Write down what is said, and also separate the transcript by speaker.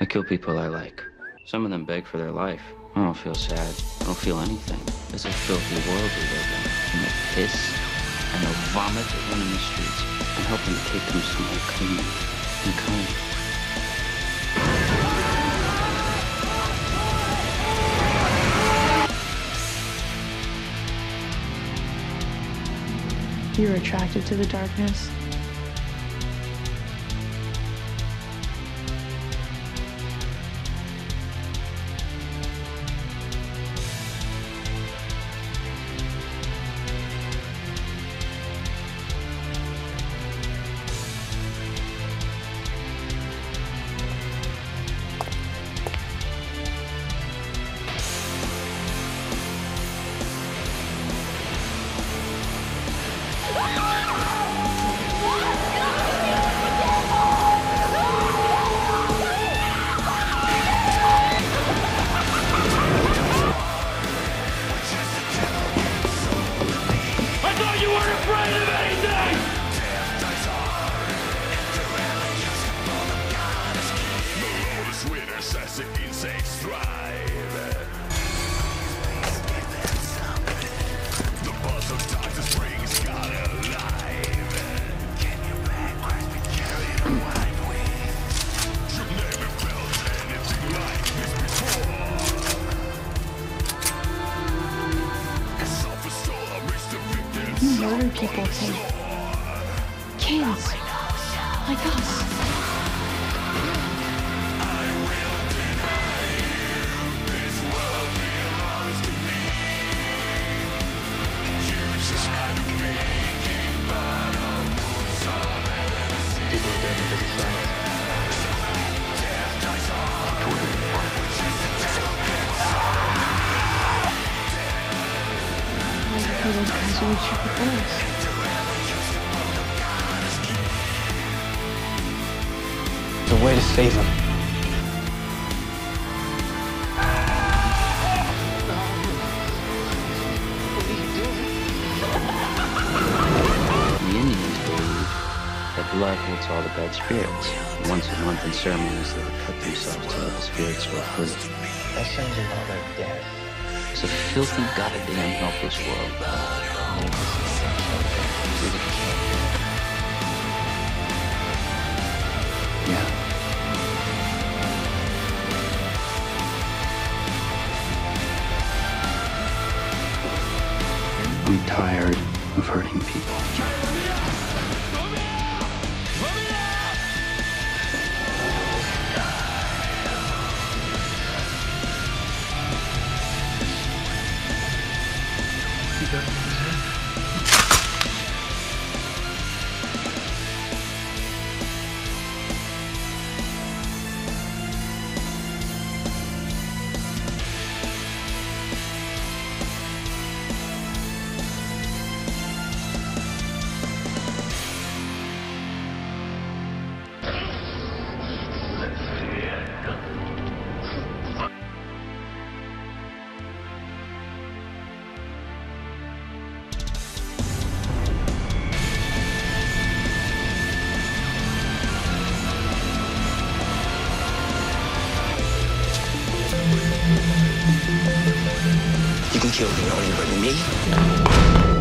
Speaker 1: I kill people I like. Some of them beg for their life. I don't feel sad. I don't feel anything. It's a filthy world we live in. And they piss and they'll vomit and run in the streets. I'm helping to take them somewhere clean and kind.
Speaker 2: You're attracted to the darkness.
Speaker 3: Insects thrive. The buzz of darkness brings God alive. Can you back Christ be carried a wide wings? You've never felt anything like this before. A selfish soul amidst the victims.
Speaker 2: You murder people to kids like us. Those guys would shoot the bullets.
Speaker 4: There's a way to save them.
Speaker 1: The Indians believe that blood hates all the bad spirits. And once a month in ceremonies, they would cut themselves so that the spirits were free.
Speaker 4: That sounds a lot like death.
Speaker 1: It's a filthy, goddamn helpless world. Yeah. I'm tired of hurting people.
Speaker 4: You can kill anybody but me.